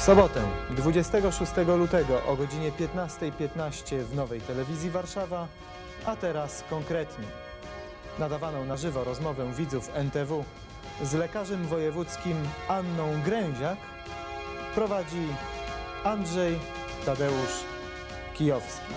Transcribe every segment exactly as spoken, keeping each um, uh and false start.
sobotę, dwudziestego szóstego lutego o godzinie piętnastej piętnaście w Nowej Telewizji Warszawa, a teraz konkretnie. Nadawaną na żywo rozmowę widzów N T W z lekarzem wojewódzkim Anną Gręziak prowadzi Andrzej Tadeusz Kijowski.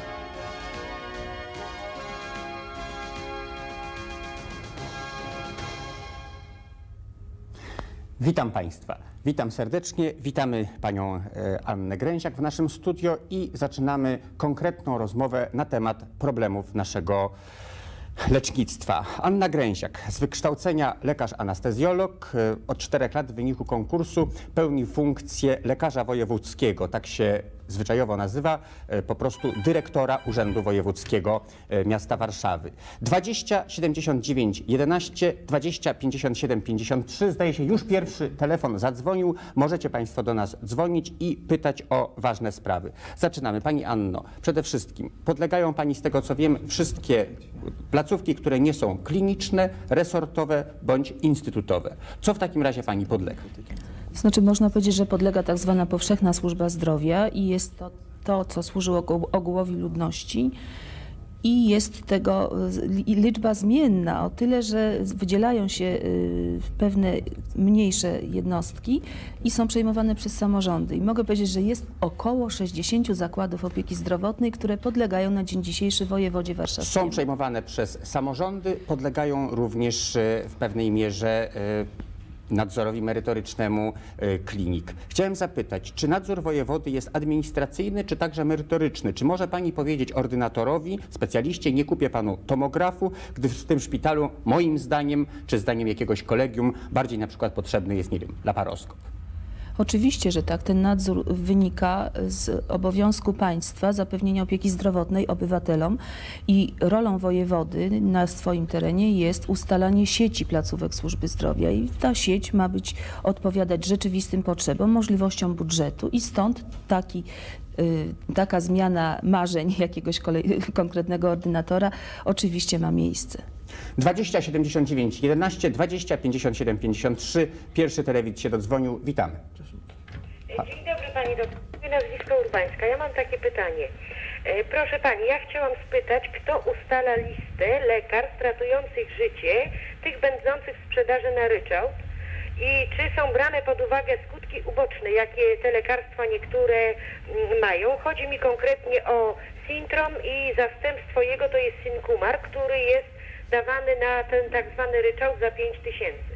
Witam Państwa. Witam serdecznie. Witamy Panią Annę Gręziak w naszym studio i zaczynamy konkretną rozmowę na temat problemów naszego lecznictwa. Anna Gręziak, z wykształcenia lekarz anestezjolog, od czterech lat w wyniku konkursu pełni funkcję lekarza wojewódzkiego, tak się zwyczajowo nazywa, po prostu dyrektora Urzędu Wojewódzkiego Miasta Warszawy. dwadzieścia siedemdziesiąt dziewięć jedenaście, dwadzieścia pięćdziesiąt siedem pięćdziesiąt trzy, zdaje się już pierwszy telefon zadzwonił. Możecie Państwo do nas dzwonić i pytać o ważne sprawy. Zaczynamy. Pani Anno, przede wszystkim podlegają Pani, z tego co wiem, wszystkie placówki, które nie są kliniczne, resortowe bądź instytutowe. Co w takim razie Pani podlega? Znaczy, można powiedzieć, że podlega tak zwana powszechna służba zdrowia i jest to to, co służy ogółowi ludności i jest tego liczba zmienna o tyle, że wydzielają się pewne mniejsze jednostki i są przejmowane przez samorządy. I mogę powiedzieć, że jest około sześćdziesięciu zakładów opieki zdrowotnej, które podlegają na dzień dzisiejszy wojewodzie warszawskiemu. Są przejmowane przez samorządy, podlegają również w pewnej mierze nadzorowi merytorycznemu y, klinik. Chciałem zapytać, czy nadzór wojewody jest administracyjny, czy także merytoryczny? Czy może Pani powiedzieć ordynatorowi, specjaliście, nie kupię Panu tomografu, gdyż w tym szpitalu, moim zdaniem, czy zdaniem jakiegoś kolegium, bardziej na przykład potrzebny jest, nie wiem, laparoskop? Oczywiście, że tak. Ten nadzór wynika z obowiązku państwa zapewnienia opieki zdrowotnej obywatelom i rolą wojewody na swoim terenie jest ustalanie sieci placówek służby zdrowia i ta sieć ma być odpowiadać rzeczywistym potrzebom, możliwościom budżetu i stąd taki taka zmiana marzeń jakiegoś konkretnego ordynatora oczywiście ma miejsce. dwadzieścia siedemdziesiąt dziewięć jedenaście, dwadzieścia pięćdziesiąt siedem pięćdziesiąt trzy. Pierwszy telewidz się dodzwonił. Witamy. Dzień dobry Pani doktor. Nazwisko Urbańska. Ja mam takie pytanie. Proszę Pani, ja chciałam spytać, kto ustala listę lekarstw ratujących życie tych będących w sprzedaży na ryczałt i czy są brane pod uwagę skutki uboczne, jakie te lekarstwa niektóre mają. Chodzi mi konkretnie o Sintrom i zastępstwo jego to jest Syncumar, który jest dawany na ten tak zwany ryczałt za pięć tysięcy.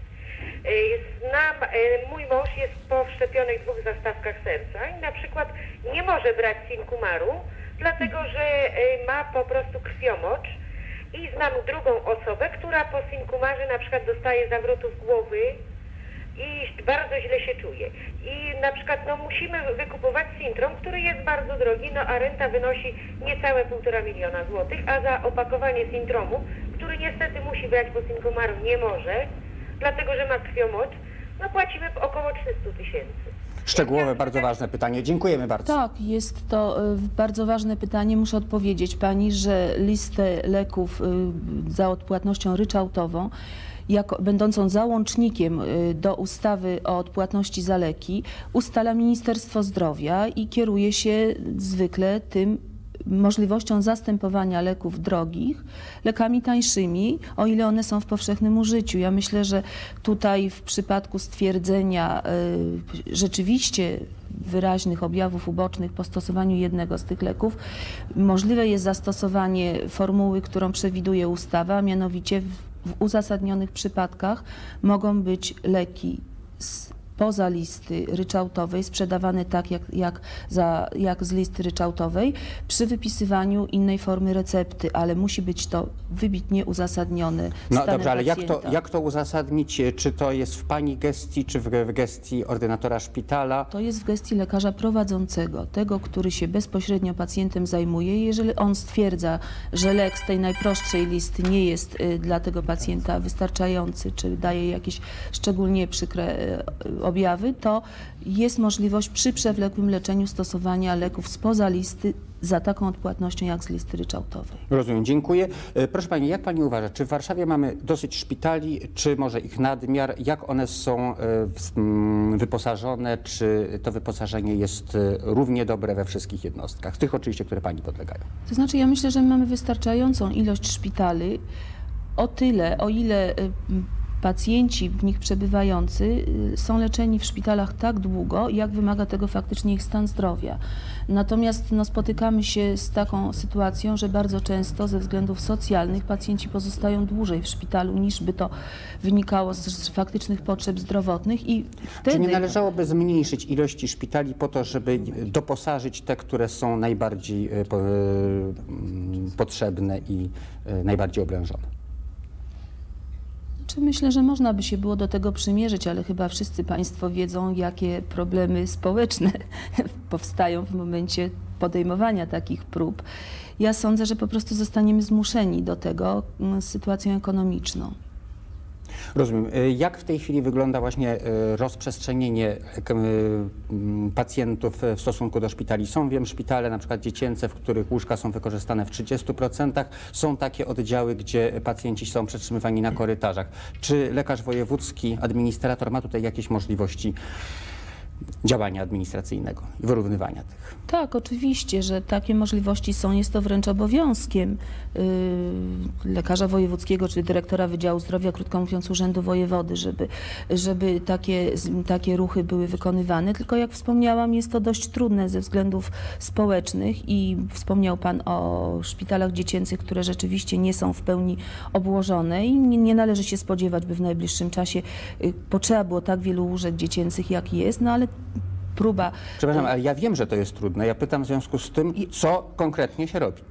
Znam, mój mąż jest po wszczepionych dwóch zastawkach serca i na przykład nie może brać Syncumaru, dlatego że ma po prostu krwiomocz i znam drugą osobę, która po Syncumarze na przykład dostaje zawrotów głowy i bardzo źle się czuje. I na przykład no, musimy wykupować Sintrom, który jest bardzo drogi, no a renta wynosi niecałe półtora miliona złotych, a za opakowanie Sintromu, który niestety musi brać, bo Syncumaru nie może, dlatego że ma krwiomocz, no płacimy około trzysta tysięcy. Szczegółowe, bardzo ważne pytanie. Dziękujemy bardzo. Tak, jest to bardzo ważne pytanie. Muszę odpowiedzieć Pani, że listę leków za odpłatnością ryczałtową, jako, będącą załącznikiem do ustawy o odpłatności za leki, ustala Ministerstwo Zdrowia i kieruje się zwykle tym możliwością zastępowania leków drogich lekami tańszymi, o ile one są w powszechnym użyciu. Ja myślę, że tutaj w przypadku stwierdzenia y, rzeczywiście wyraźnych objawów ubocznych po stosowaniu jednego z tych leków możliwe jest zastosowanie formuły, którą przewiduje ustawa, a mianowicie w, w uzasadnionych przypadkach mogą być leki z poza listy ryczałtowej, sprzedawane tak jak, jak, za, jak z listy ryczałtowej, przy wypisywaniu innej formy recepty, ale musi być to wybitnie uzasadnione No stanem dobrze, ale jak to, pacjenta. jak to uzasadnić? Czy to jest w Pani gestii, czy w, w gestii ordynatora szpitala? To jest w gestii lekarza prowadzącego, tego, który się bezpośrednio pacjentem zajmuje. Jeżeli on stwierdza, że lek z tej najprostszej listy nie jest y, dla tego pacjenta wystarczający, czy daje jakieś szczególnie przykre y, objawy, to jest możliwość przy przewlekłym leczeniu stosowania leków spoza listy za taką odpłatnością jak z listy ryczałtowej. Rozumiem, dziękuję. Proszę Pani, jak Pani uważa, czy w Warszawie mamy dosyć szpitali, czy może ich nadmiar? Jak one są wyposażone? Czy to wyposażenie jest równie dobre we wszystkich jednostkach? Tych oczywiście, które Pani podlegają. To znaczy, ja myślę, że mamy wystarczającą ilość szpitali, o tyle, o ile pacjenci w nich przebywający są leczeni w szpitalach tak długo, jak wymaga tego faktycznie ich stan zdrowia. Natomiast no, spotykamy się z taką sytuacją, że bardzo często ze względów socjalnych pacjenci pozostają dłużej w szpitalu, niż by to wynikało z faktycznych potrzeb zdrowotnych. I wtedy... Czy nie należałoby zmniejszyć ilości szpitali po to, żeby doposażyć te, które są najbardziej potrzebne i najbardziej oblężone? Myślę, że można by się było do tego przymierzyć, ale chyba wszyscy Państwo wiedzą, jakie problemy społeczne powstają w momencie podejmowania takich prób. Ja sądzę, że po prostu zostaniemy zmuszeni do tego sytuacją ekonomiczną. Rozumiem. Jak w tej chwili wygląda właśnie rozprzestrzenienie pacjentów w stosunku do szpitali? Są, wiem, szpitale na przykład dziecięce, w których łóżka są wykorzystane w trzydziestu procentach. Są takie oddziały, gdzie pacjenci są przetrzymywani na korytarzach. Czy lekarz wojewódzki, administrator ma tutaj jakieś możliwości działania administracyjnego i wyrównywania tych? Tak, oczywiście, że takie możliwości są. Jest to wręcz obowiązkiem yy, lekarza wojewódzkiego, czy dyrektora Wydziału Zdrowia, krótko mówiąc Urzędu Wojewody, żeby, żeby takie, takie ruchy były wykonywane. Tylko jak wspomniałam, jest to dość trudne ze względów społecznych i wspomniał Pan o szpitalach dziecięcych, które rzeczywiście nie są w pełni obłożone i nie, nie należy się spodziewać, by w najbliższym czasie yy, potrzeba było tak wielu łóżek dziecięcych, jak jest, no ale próba... Przepraszam, ale ja wiem, że to jest trudne. Ja pytam w związku z tym, co konkretnie się robi.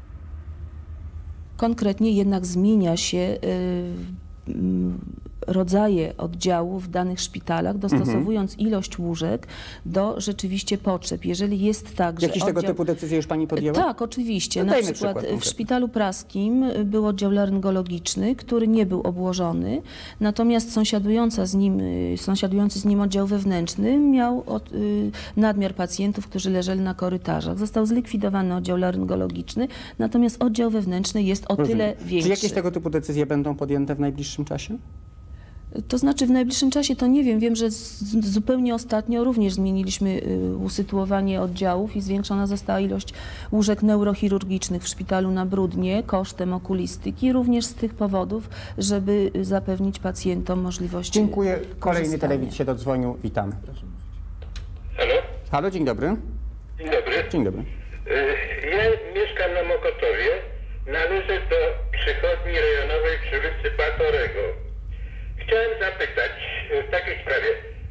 Konkretnie jednak zmienia się y, y, rodzaje oddziałów w danych szpitalach, dostosowując mhm. ilość łóżek do rzeczywiście potrzeb. Jeżeli jest tak, że Jakieś oddział... tego typu decyzje już Pani podjęła? Tak, oczywiście. No na przykład, przykład w szpitalu praskim był oddział laryngologiczny, który nie był obłożony, natomiast sąsiadująca z nim, sąsiadujący z nim oddział wewnętrzny miał od, y, nadmiar pacjentów, którzy leżeli na korytarzach. Został zlikwidowany oddział laryngologiczny, natomiast oddział wewnętrzny jest o Rozumiem. tyle większy. Czy jakieś tego typu decyzje będą podjęte w najbliższym czasie? To znaczy w najbliższym czasie to nie wiem. Wiem, że z, zupełnie ostatnio również zmieniliśmy y, usytuowanie oddziałów i zwiększona została ilość łóżek neurochirurgicznych w szpitalu na Brudnie kosztem okulistyki, również z tych powodów, żeby zapewnić pacjentom możliwość Dziękuję. Kolejny telewidz się dodzwonił. Witamy. Halo? Halo, dzień dobry. Dzień dobry. Dzień dobry. Ja mieszkam na Mokotowie. Należę do przychodni rejonowej przy ulicy Batorego. Chciałem zapytać w takiej sprawie.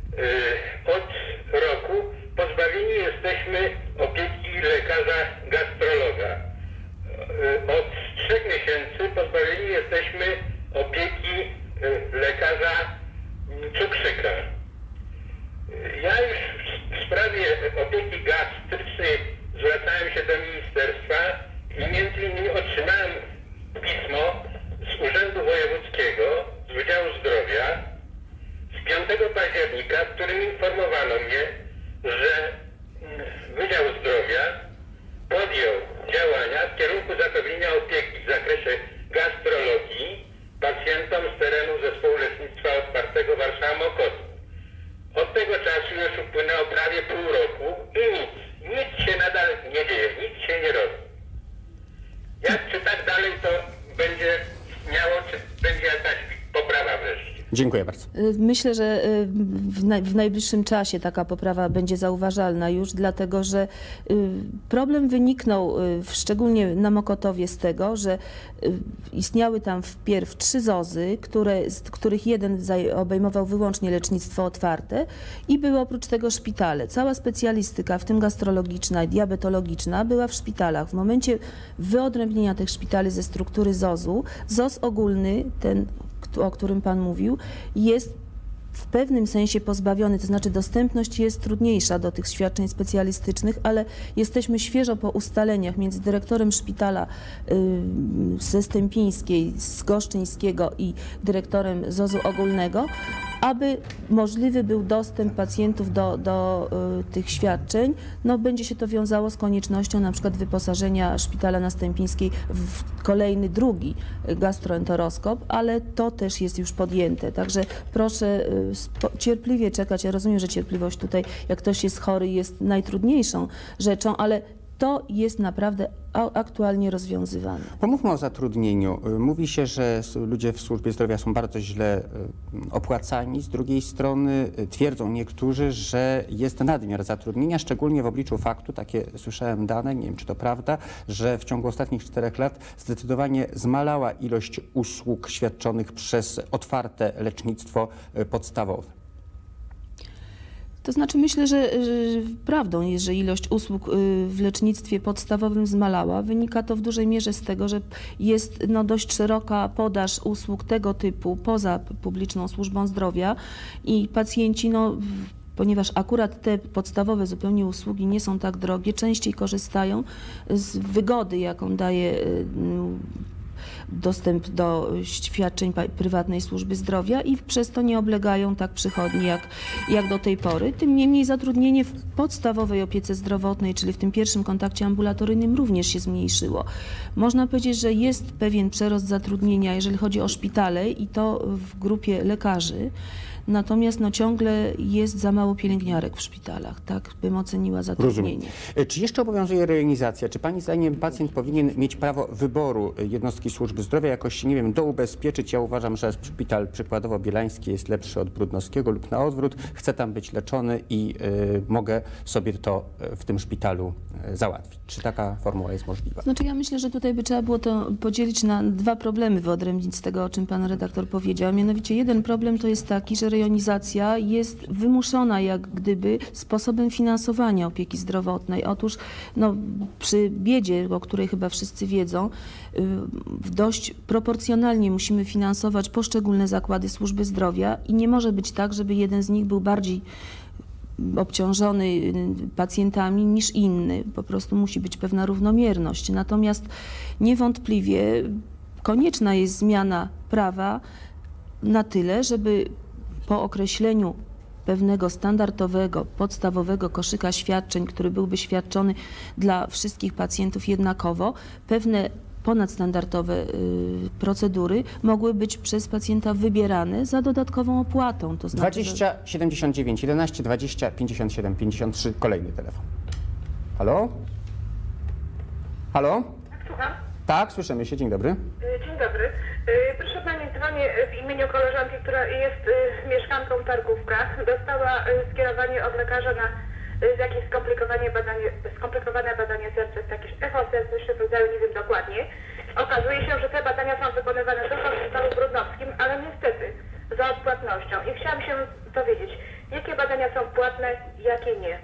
Od roku pozbawieni jesteśmy opieki lekarza gastrologa. Od trzech miesięcy pozbawieni jesteśmy opieki lekarza cukrzyka. Ja już w sprawie opieki gastrycznej zwracałem się do ministerstwa i między innymi otrzymałem pismo z Urzędu Wojewódzkiego, z Wydziału Zdrowia z piątego października, w którym informowano mnie, że Wydział Zdrowia podjął działania w kierunku zapewnienia opieki w zakresie gastrologii pacjentom z terenu Zespołu Lecznictwa Otwartego Warszawa-Mokotów. Od tego czasu już upłynęło prawie pół roku i nic, nic się nadal nie dzieje, nic się nie robi. Jak, czy tak dalej to będzie miało, czy będzie jakaś poprawa wreszcie? Dziękuję bardzo. Myślę, że w, naj, w najbliższym czasie taka poprawa będzie zauważalna już, dlatego że problem wyniknął w, szczególnie na Mokotowie z tego, że istniały tam wpierw trzy zozy, które, z których jeden obejmował wyłącznie lecznictwo otwarte i były oprócz tego szpitale. Cała specjalistyka, w tym gastrologiczna i diabetologiczna, była w szpitalach. W momencie wyodrębnienia tych szpitali ze struktury zozu, ZOZ ogólny, ten o którym Pan mówił, jest w pewnym sensie pozbawiony, to znaczy dostępność jest trudniejsza do tych świadczeń specjalistycznych, ale jesteśmy świeżo po ustaleniach między dyrektorem szpitala y, ze Stępińskiej, z Goszczyńskiego i dyrektorem zozu ogólnego, aby możliwy był dostęp pacjentów do, do y, tych świadczeń. No, będzie się to wiązało z koniecznością na przykład wyposażenia Szpitala na Stępińskiej w kolejny, drugi gastroenteroskop, ale to też jest już podjęte. Także proszę y, cierpliwie czekać. Ja rozumiem, że cierpliwość tutaj, jak ktoś jest chory, jest najtrudniejszą rzeczą, ale to jest naprawdę aktualnie rozwiązywane. Pomówmy o zatrudnieniu. Mówi się, że ludzie w służbie zdrowia są bardzo źle opłacani. Z drugiej strony twierdzą niektórzy, że jest nadmiar zatrudnienia, szczególnie w obliczu faktu, takie słyszałem dane, nie wiem czy to prawda, że w ciągu ostatnich czterech lat zdecydowanie zmalała ilość usług świadczonych przez otwarte lecznictwo podstawowe. To znaczy myślę, że, że prawdą jest, że ilość usług w lecznictwie podstawowym zmalała. Wynika to w dużej mierze z tego, że jest no, dość szeroka podaż usług tego typu poza publiczną służbą zdrowia i pacjenci, no, ponieważ akurat te podstawowe zupełnie usługi nie są tak drogie, częściej korzystają z wygody, jaką daje dostęp do świadczeń prywatnej służby zdrowia i przez to nie oblegają tak przychodni jak, jak do tej pory. Tym niemniej zatrudnienie w podstawowej opiece zdrowotnej, czyli w tym pierwszym kontakcie ambulatoryjnym również się zmniejszyło. Można powiedzieć, że jest pewien przerost zatrudnienia, jeżeli chodzi o szpitale i to w grupie lekarzy. Natomiast no, ciągle jest za mało pielęgniarek w szpitalach, tak bym oceniła zatrudnienie. Rozumiem. Czy jeszcze obowiązuje rejonizacja? Czy pani zdaniem pacjent powinien mieć prawo wyboru jednostki służby zdrowia, jakoś, nie wiem, doubezpieczyć? Ja uważam, że szpital przykładowo bielański jest lepszy od brudnowskiego lub na odwrót. Chcę tam być leczony i y, mogę sobie to w tym szpitalu y, załatwić. Czy taka formuła jest możliwa? Znaczy ja myślę, że tutaj by trzeba było to podzielić na dwa problemy, wyodrębnić z tego, o czym pan redaktor powiedział. Mianowicie jeden problem to jest taki, że rejonizacja jest wymuszona jak gdyby sposobem finansowania opieki zdrowotnej. Otóż no, przy biedzie, o której chyba wszyscy wiedzą, dość proporcjonalnie musimy finansować poszczególne zakłady służby zdrowia i nie może być tak, żeby jeden z nich był bardziej obciążony pacjentami niż inny. Po prostu musi być pewna równomierność. Natomiast niewątpliwie konieczna jest zmiana prawa na tyle, żeby po określeniu pewnego standardowego, podstawowego koszyka świadczeń, który byłby świadczony dla wszystkich pacjentów jednakowo, pewne ponadstandardowe y, procedury mogły być przez pacjenta wybierane za dodatkową opłatą. To znaczy, dwadzieścia siedemdziesiąt dziewięć jedenaście dwadzieścia pięćdziesiąt siedem pięćdziesiąt trzy, kolejny telefon. Halo? Halo? Słucham? Tak, słyszymy się. Dzień dobry. Dzień dobry. Proszę pani, dzwonię w imieniu koleżanki, która jest mieszkanką Targówka. Dostała skierowanie od lekarza na jakieś skomplikowane badanie, skomplikowane badanie serca, jakieś echo serca, jeszcze rodzaju, nie wiem dokładnie. Okazuje się, że te badania są wykonywane tylko w szpitalu brudnowskim, ale niestety za odpłatnością. I chciałam się dowiedzieć, jakie badania są płatne, jakie nie.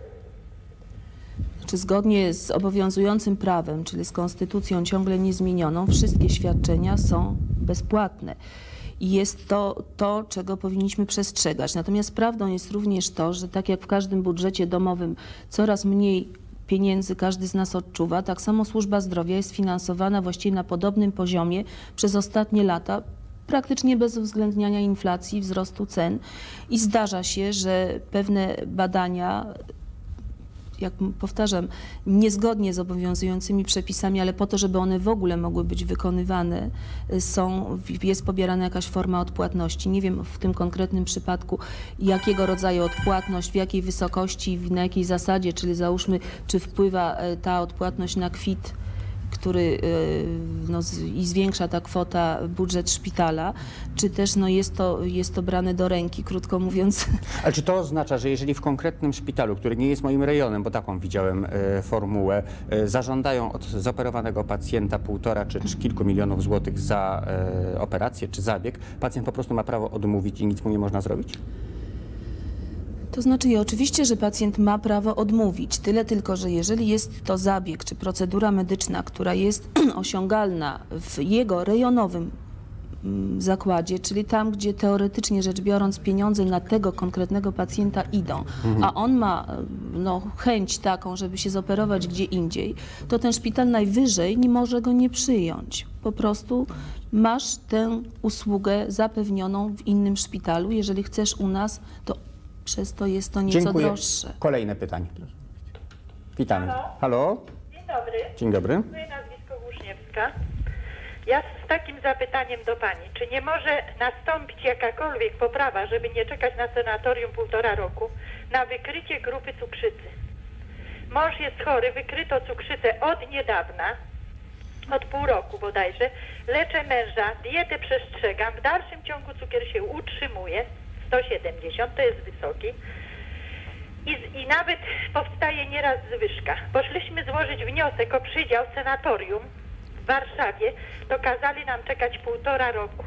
Czy zgodnie z obowiązującym prawem, czyli z konstytucją ciągle niezmienioną, wszystkie świadczenia są bezpłatne. I jest to to, czego powinniśmy przestrzegać. Natomiast prawdą jest również to, że tak jak w każdym budżecie domowym coraz mniej pieniędzy każdy z nas odczuwa, tak samo służba zdrowia jest finansowana właściwie na podobnym poziomie przez ostatnie lata, praktycznie bez uwzględniania inflacji, wzrostu cen. I zdarza się, że pewne badania, jak powtarzam, niezgodnie z obowiązującymi przepisami, ale po to, żeby one w ogóle mogły być wykonywane, są, jest pobierana jakaś forma odpłatności. Nie wiem w tym konkretnym przypadku, jakiego rodzaju odpłatność, w jakiej wysokości, na jakiej zasadzie, czyli załóżmy, czy wpływa ta odpłatność na kwit, który no, i zwiększa ta kwota budżet szpitala, czy też no, jest, to, jest to brane do ręki, krótko mówiąc. Ale czy to oznacza, że jeżeli w konkretnym szpitalu, który nie jest moim rejonem, bo taką widziałem e, formułę, e, zażądają od zoperowanego pacjenta półtora czy, czy kilku milionów złotych za e, operację czy zabieg, pacjent po prostu ma prawo odmówić i nic mu nie można zrobić? To znaczy, i oczywiście, że pacjent ma prawo odmówić, tyle tylko, że jeżeli jest to zabieg czy procedura medyczna, która jest osiągalna w jego rejonowym mm, zakładzie, czyli tam, gdzie teoretycznie rzecz biorąc pieniądze na tego konkretnego pacjenta idą, mhm. a on ma no, chęć taką, żeby się zoperować gdzie indziej, to ten szpital najwyżej nie może go nie przyjąć. Po prostu masz tę usługę zapewnioną w innym szpitalu. Jeżeli chcesz u nas, to przez to jest to nieco Dziękuję. droższe. Kolejne pytanie. Witamy. Halo? Halo? Dzień dobry. Dzień dobry. Moje nazwisko Łużniewska. Ja z takim zapytaniem do Pani. Czy nie może nastąpić jakakolwiek poprawa, żeby nie czekać na sanatorium półtora roku, na wykrycie grupy cukrzycy? Mąż jest chory, wykryto cukrzycę od niedawna, od pół roku bodajże. Leczę męża, dietę przestrzegam, w dalszym ciągu cukier się utrzymuje, sto siedemdziesiąt, to jest wysoki. I, I nawet powstaje nieraz zwyżka. Poszliśmy złożyć wniosek o przydział sanatorium w Warszawie, to kazali nam czekać półtora roku.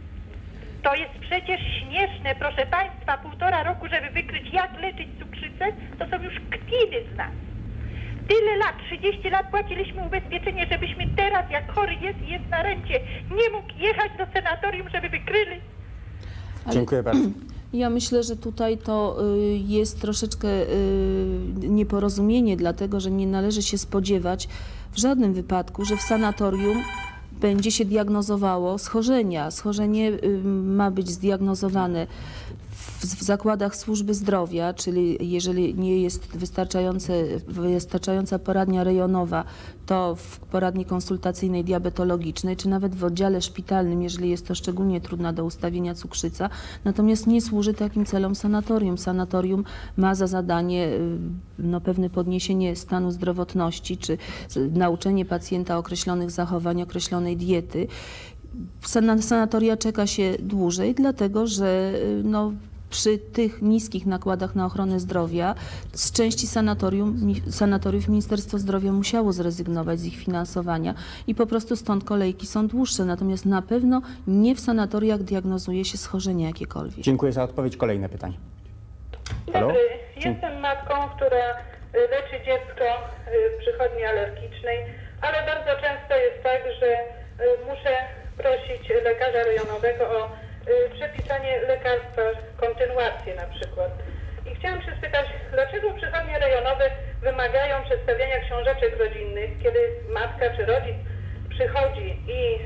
To jest przecież śmieszne, proszę Państwa, półtora roku, żeby wykryć, jak leczyć cukrzycę, to są już kpiny z nas. Tyle lat, trzydzieści lat płaciliśmy ubezpieczenie, żebyśmy teraz, jak chory jest i jest na rencie, nie mógł jechać do sanatorium, żeby wykryli. Ale Dziękuję bardzo. ja myślę, że tutaj to y, jest troszeczkę y, nieporozumienie, dlatego że nie należy się spodziewać w żadnym wypadku, że w sanatorium będzie się diagnozowało schorzenia. Schorzenie y, ma być zdiagnozowane w, w zakładach służby zdrowia, czyli jeżeli nie jest wystarczające, wystarczająca poradnia rejonowa, to w poradni konsultacyjnej diabetologicznej, czy nawet w oddziale szpitalnym, jeżeli jest to szczególnie trudna do ustawienia cukrzyca. Natomiast nie służy takim celom sanatorium. Sanatorium ma za zadanie no, pewne podniesienie stanu zdrowotności, czy nauczenie pacjenta określonych zachowań, określonej diety. Na sanatoria czeka się dłużej, dlatego że no, przy tych niskich nakładach na ochronę zdrowia z części sanatorium, sanatoriów Ministerstwo Zdrowia musiało zrezygnować z ich finansowania i po prostu stąd kolejki są dłuższe. Natomiast na pewno nie w sanatoriach diagnozuje się schorzenia jakiekolwiek. Dziękuję za odpowiedź. Kolejne pytanie. Dzień Halo? dobry. Dzień- Jestem matką, która y, leczy dziecko y, w przychodni alergicznej, ale bardzo często jest tak, że y, muszę prosić lekarza rejonowego o y, przepisanie lekarstwa, kontynuację na przykład. I chciałam się spytać, dlaczego przychodnie rejonowe wymagają przedstawiania książeczek rodzinnych, kiedy matka czy rodzic przychodzi i y,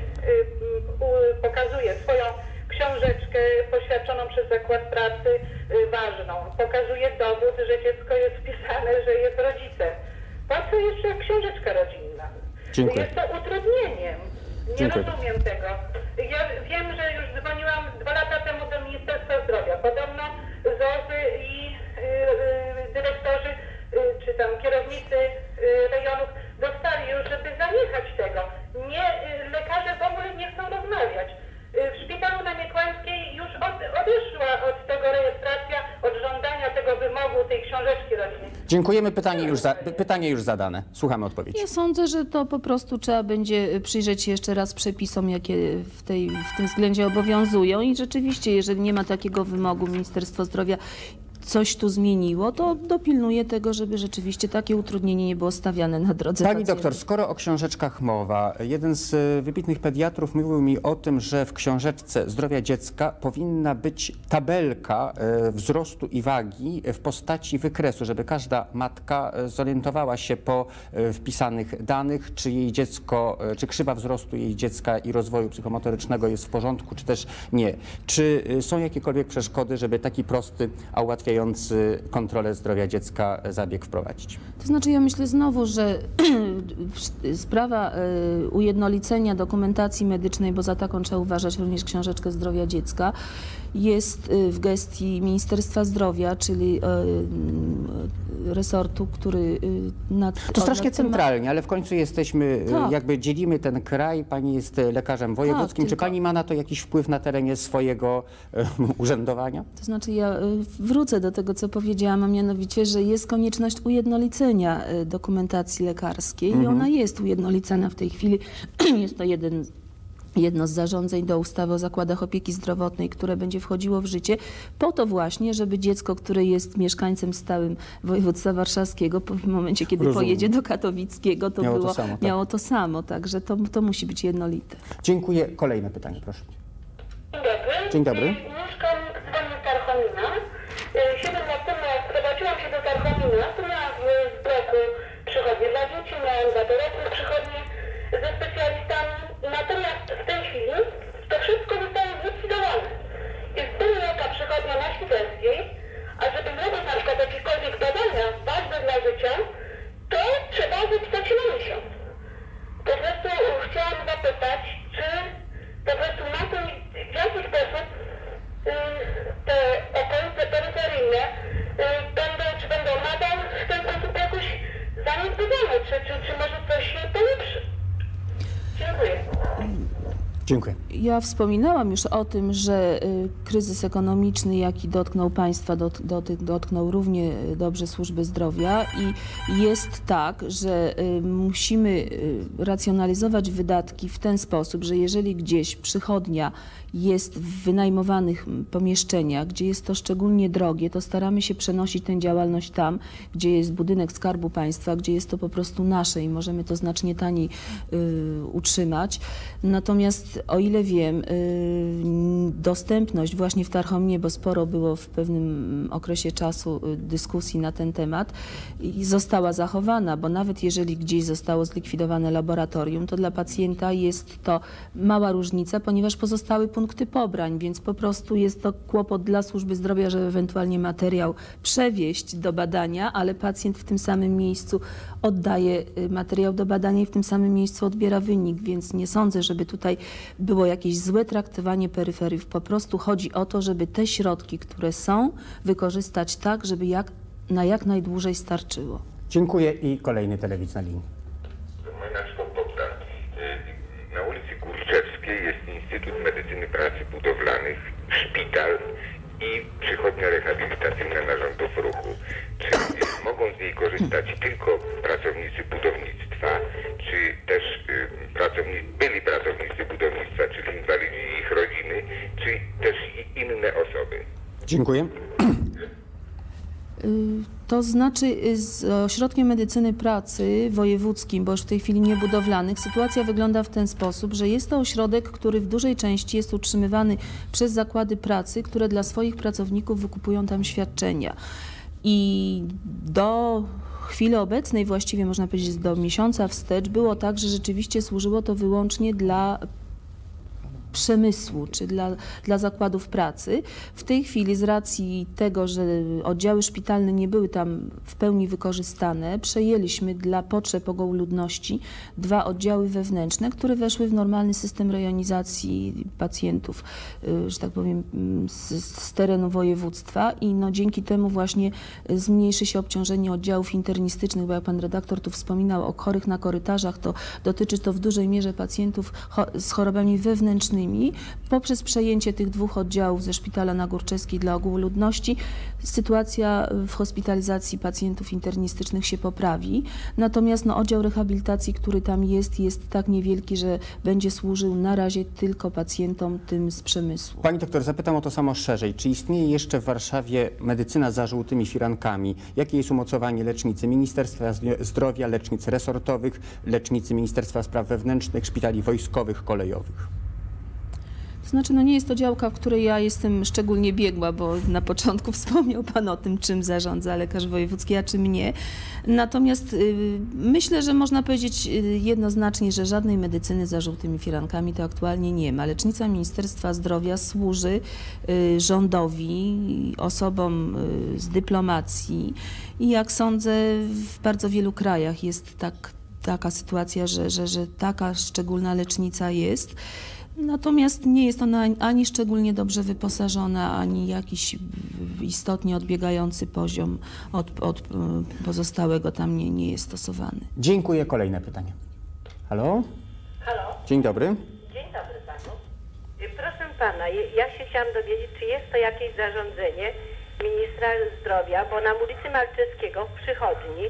y, pokazuje swoją książeczkę poświadczoną przez zakład pracy y, ważną, pokazuje dowód, że dziecko jest wpisane, że jest rodzicem. Po co jeszcze książeczka rodzinna? Dziękuję. Jest to utrudnieniem. Nie Dziękuję. rozumiem tego. Ja wiem, że już dzwoniłam dwa lata temu do Ministerstwa Zdrowia. Podobno Z O Z-y i y, y, dyrektorzy y, czy tam kierownicy y, rejonów dostali już, żeby zaniechać tego. Nie, y, lekarze w ogóle nie chcą rozmawiać. Y, w szpitalu na Niekłańskiej już od, odeszła od tego rejestracja, od żądania tego wymogu tej książeczki rodzinnej. Dziękujemy. Pytanie już, za, pytanie już zadane. Słuchamy odpowiedzi. Ja sądzę, że to po prostu trzeba będzie przyjrzeć się jeszcze raz przepisom, jakie w, tej, w tym względzie obowiązują i rzeczywiście, jeżeli nie ma takiego wymogu, Ministerstwo Zdrowia coś tu zmieniło, to dopilnuje tego, żeby rzeczywiście takie utrudnienie nie było stawiane na drodze Pani pacjentów. doktor, skoro o książeczkach mowa, jeden z y, wybitnych pediatrów mówił mi o tym, że w książeczce zdrowia dziecka powinna być tabelka y, wzrostu i wagi w postaci wykresu, żeby każda matka y, zorientowała się po y, wpisanych danych, czy jej dziecko, y, czy krzywa wzrostu jej dziecka i rozwoju psychomotorycznego jest w porządku, czy też nie. Czy y, są jakiekolwiek przeszkody, żeby taki prosty, a ułatwiający kontrolę zdrowia dziecka zabieg wprowadzić? To znaczy ja myślę znowu, że sprawa y, ujednolicenia dokumentacji medycznej, bo za taką trzeba uważać również książeczkę zdrowia dziecka, jest y, w gestii Ministerstwa Zdrowia, czyli y, y, resortu, który y, nad To strasznie nad tym ma- centralnie, ale w końcu jesteśmy, y, Tak. jakby dzielimy ten kraj. Pani jest y, lekarzem wojewódzkim. Czy tylko- pani ma na to jakiś wpływ na terenie swojego y, urzędowania? To znaczy ja y, wrócę do tego, co powiedziałam, a mianowicie, że jest konieczność ujednolicenia y, dokumentacji lekarskiej i ona jest ujednolicana w tej chwili. Jest to jeden jedno z zarządzeń do ustawy o zakładach opieki zdrowotnej, które będzie wchodziło w życie po to właśnie, żeby dziecko, które jest mieszkańcem stałym województwa warszawskiego, po- w momencie, kiedy Rozumiem. pojedzie do katowickiego, to Miało to było, samo, tak. miało to samo. Także to, to musi być jednolite. Dziękuję. Kolejne pytanie, proszę. Dzień dobry. Mieszkam w domu Tarchomina. siedem lat temu, jak prowadziłam się do Tarchomina, to miałam w, w bloku przychodnie dla dzieci, miałam dla dorosłych przychodnie ze specjalistami. Natomiast w tej chwili to wszystko zostało zlikwidowane. Jest tylko jaka przychodnia na Świderskiej, a żeby robić na przykład jakiekolwiek badania ważne dla życia, to trzeba zapisać na miesiąc. Po prostu chciałam zapytać, czy po prostu na to, w jaki sposób y, te okolice peryferyjne y, będą, czy będą nadal w ten sposób jakoś zaniedbywane, czy, czy, czy może coś się polepszy. Dziękuję. Dziękuję. Ja wspominałam już o tym, że y, kryzys ekonomiczny, jaki dotknął państwa, dot, dot, dotknął równie dobrze służby zdrowia i jest tak, że y, musimy y, racjonalizować wydatki w ten sposób, że jeżeli gdzieś przychodnia jest w wynajmowanych pomieszczeniach, gdzie jest to szczególnie drogie, to staramy się przenosić tę działalność tam, gdzie jest budynek Skarbu Państwa, gdzie jest to po prostu nasze i możemy to znacznie taniej y, utrzymać. Natomiast o ile wiem, y, dostępność właśnie w Tarchominie, bo sporo było w pewnym okresie czasu y, dyskusji na ten temat, i została zachowana, bo nawet jeżeli gdzieś zostało zlikwidowane laboratorium, to dla pacjenta jest to mała różnica, ponieważ pozostały punkty pobrań, więc po prostu jest to kłopot dla służby zdrowia, żeby ewentualnie materiał przewieźć do badania, ale pacjent w tym samym miejscu oddaje materiał do badania i w tym samym miejscu odbiera wynik, więc nie sądzę, żeby tutaj było jakieś złe traktowanie peryferiów. Po prostu chodzi o to, żeby te środki, które są, wykorzystać tak, żeby jak, na jak najdłużej starczyło. Dziękuję i kolejny telewidz na linii. Moje nazwisko Bogdan. Na ulicy Górczewskiej jest Instytut Medycyny Pracy Budowlanych, szpital i przychodnia rehabilitacyjna narządów ruchu. Czy mogą z niej korzystać tylko pracownicy budownictwa, czy też y, pracowni byli pracownicy budownictwa, czyli inwalidzi i ich rodziny, czy też i inne osoby? Dziękuję. To znaczy z Ośrodkiem Medycyny Pracy wojewódzkim, bo już w tej chwili niebudowlanych, sytuacja wygląda w ten sposób, że jest to ośrodek, który w dużej części jest utrzymywany przez zakłady pracy, które dla swoich pracowników wykupują tam świadczenia. I do chwili obecnej, właściwie można powiedzieć do miesiąca wstecz, było tak, że rzeczywiście służyło to wyłącznie dla przemysłu, czy dla, dla zakładów pracy. W tej chwili z racji tego, że oddziały szpitalne nie były tam w pełni wykorzystane, przejęliśmy dla potrzeb ogółu ludności dwa oddziały wewnętrzne, które weszły w normalny system rejonizacji pacjentów, że tak powiem, z, z terenu województwa i no, dzięki temu właśnie zmniejszy się obciążenie oddziałów internistycznych, bo jak pan redaktor tu wspominał o chorych na korytarzach, to dotyczy to w dużej mierze pacjentów z chorobami wewnętrznymi. Poprzez przejęcie tych dwóch oddziałów ze szpitala na Górczewskiej dla ogółu ludności sytuacja w hospitalizacji pacjentów internistycznych się poprawi. Natomiast no, oddział rehabilitacji, który tam jest, jest tak niewielki, że będzie służył na razie tylko pacjentom tym z przemysłu. Pani doktor, zapytam o to samo szerzej. Czy istnieje jeszcze w Warszawie medycyna za żółtymi firankami? Jakie jest umocowanie lecznicy Ministerstwa Zdrowia, lecznic resortowych, lecznicy Ministerstwa Spraw Wewnętrznych, szpitali wojskowych, kolejowych? To znaczy, no nie jest to działka, w której ja jestem szczególnie biegła, bo na początku wspomniał pan o tym, czym zarządza lekarz wojewódzki, a czym nie. Natomiast y, myślę, że można powiedzieć jednoznacznie, że żadnej medycyny za żółtymi firankami to aktualnie nie ma. Lecznica Ministerstwa Zdrowia służy y, rządowi, osobom y, z dyplomacji i jak sądzę w bardzo wielu krajach jest tak, taka sytuacja, że, że, że taka szczególna lecznica jest. Natomiast nie jest ona ani szczególnie dobrze wyposażona, ani jakiś istotnie odbiegający poziom od, od pozostałego tam nie, nie jest stosowany. Dziękuję. Kolejne pytanie. Halo? Halo? Dzień dobry. Dzień dobry panu. Proszę pana, ja się chciałam dowiedzieć, czy jest to jakieś zarządzenie ministra zdrowia, bo na ulicy Malczewskiego w przychodni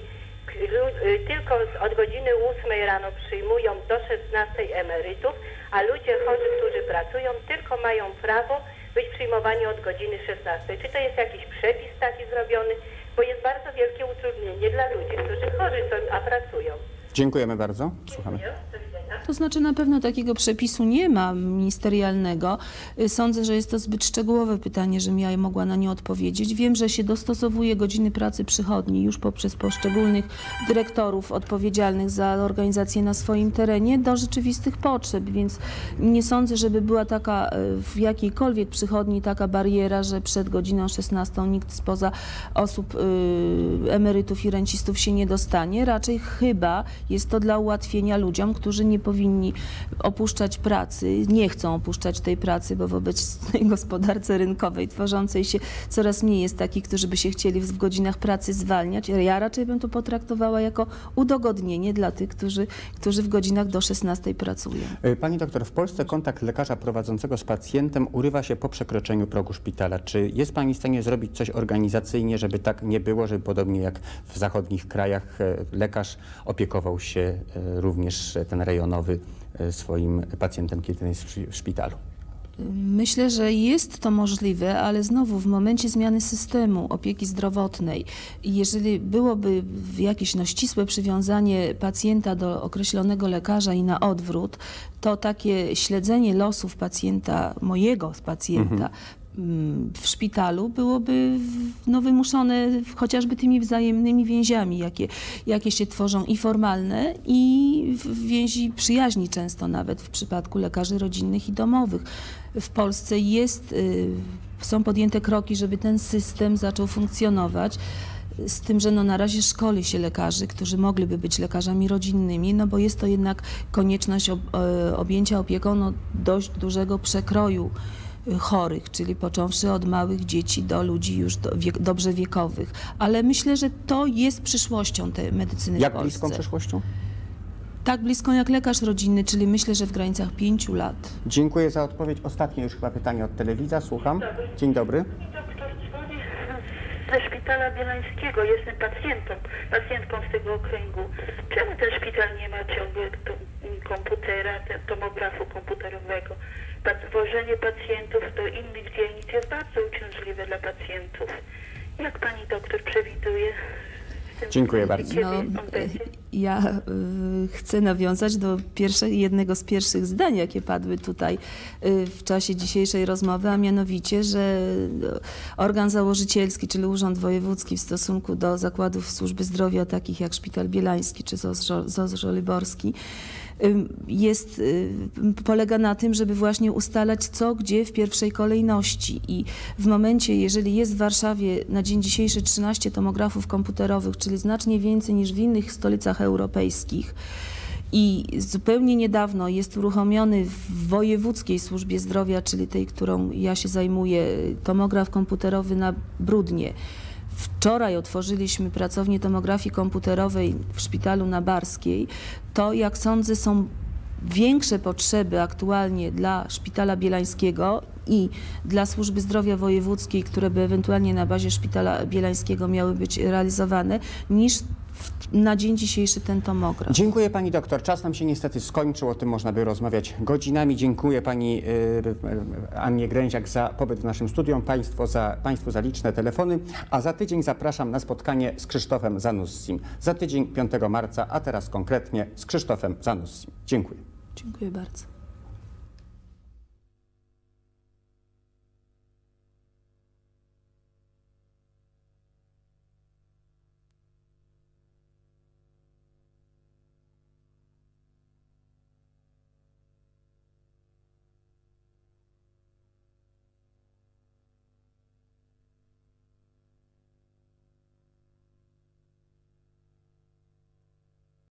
tylko od godziny ósmej rano przyjmują do szesnastej emerytów, a ludzie chorzy, którzy pracują, tylko mają prawo być przyjmowani od godziny szesnastej. Czy to jest jakiś przepis taki zrobiony? Bo jest bardzo wielkie utrudnienie dla ludzi, którzy chorzy są, a pracują. Dziękujemy bardzo. Słuchamy. To znaczy na pewno takiego przepisu nie ma ministerialnego. Sądzę, że jest to zbyt szczegółowe pytanie, żebym ja mogła na nie odpowiedzieć. Wiem, że się dostosowuje godziny pracy przychodni już poprzez poszczególnych dyrektorów odpowiedzialnych za organizację na swoim terenie do rzeczywistych potrzeb, więc nie sądzę, żeby była taka w jakiejkolwiek przychodni taka bariera, że przed godziną szesnastą nikt spoza osób y, emerytów i rencistów się nie dostanie. Raczej chyba jest to dla ułatwienia ludziom, którzy nie powinni opuszczać pracy, nie chcą opuszczać tej pracy, bo w obecnej gospodarce rynkowej tworzącej się coraz mniej jest takich, którzy by się chcieli w godzinach pracy zwalniać. Ja raczej bym to potraktowała jako udogodnienie dla tych, którzy, którzy w godzinach do szesnastej pracują. Pani doktor, w Polsce kontakt lekarza prowadzącego z pacjentem urywa się po przekroczeniu progu szpitala. Czy jest Pani w stanie zrobić coś organizacyjnie, żeby tak nie było, żeby podobnie jak w zachodnich krajach lekarz opiekował się również ten rejonowy swoim pacjentem, kiedy jest w szpitalu? Myślę, że jest to możliwe, ale znowu w momencie zmiany systemu opieki zdrowotnej, jeżeli byłoby jakieś no, ścisłe przywiązanie pacjenta do określonego lekarza i na odwrót, to takie śledzenie losów pacjenta, mojego pacjenta, mhm. w szpitalu byłoby no, wymuszone chociażby tymi wzajemnymi więziami, jakie, jakie się tworzą i formalne, i więzi przyjaźni często nawet w przypadku lekarzy rodzinnych i domowych. W Polsce jest, są podjęte kroki, żeby ten system zaczął funkcjonować. Z tym, że no na razie szkoli się lekarzy, którzy mogliby być lekarzami rodzinnymi, no bo jest to jednak konieczność ob, objęcia opieką no, dość dużego przekroju chorych, czyli począwszy od małych dzieci do ludzi już do, wiek, dobrze wiekowych. Ale myślę, że to jest przyszłością tej medycyny jak w Polsce. Jak bliską przyszłością? Tak bliską jak lekarz rodzinny, czyli myślę, że w granicach pięciu lat. Dziękuję za odpowiedź. Ostatnie już chyba pytanie od telewizora. Słucham. Dzień dobry. Doktor dzwoni ze szpitala bielańskiego. Jestem pacjentą, pacjentką z tego okręgu. Czemu ten szpital nie ma ciągle komputera, tomografu komputerowego? Wożenie pacjentów do innych dzielnic jest bardzo uciążliwe dla pacjentów. Jak pani doktor przewiduje? Dziękuję bardzo. No, ja y, chcę nawiązać do pierwsze, jednego z pierwszych zdań, jakie padły tutaj y, w czasie dzisiejszej rozmowy, a mianowicie, że organ założycielski, czyli Urząd Wojewódzki w stosunku do zakładów służby zdrowia, takich jak Szpital Bielański czy Z O Z Żoliborski, jest, polega na tym, żeby właśnie ustalać co, gdzie w pierwszej kolejności. I w momencie, jeżeli jest w Warszawie na dzień dzisiejszy trzynaście tomografów komputerowych, czyli znacznie więcej niż w innych stolicach europejskich, i zupełnie niedawno jest uruchomiony w Wojewódzkiej Służbie Zdrowia, czyli tej, którą ja się zajmuję, tomograf komputerowy na Brudnie. Wczoraj otworzyliśmy pracownię tomografii komputerowej w szpitalu na Barskiej. To, jak sądzę, są większe potrzeby aktualnie dla Szpitala Bielańskiego i dla Służby Zdrowia Wojewódzkiej, które by ewentualnie na bazie Szpitala Bielańskiego miały być realizowane, niż na dzień dzisiejszy ten tomograf. Dziękuję pani doktor. Czas nam się niestety skończył, o tym można by rozmawiać godzinami. Dziękuję pani y, Annie Gręziak za pobyt w naszym studium, państwo za, państwu za liczne telefony, a za tydzień zapraszam na spotkanie z Krzysztofem Zanussim. Za tydzień piątego marca, a teraz konkretnie z Krzysztofem Zanussim. Dziękuję. Dziękuję bardzo.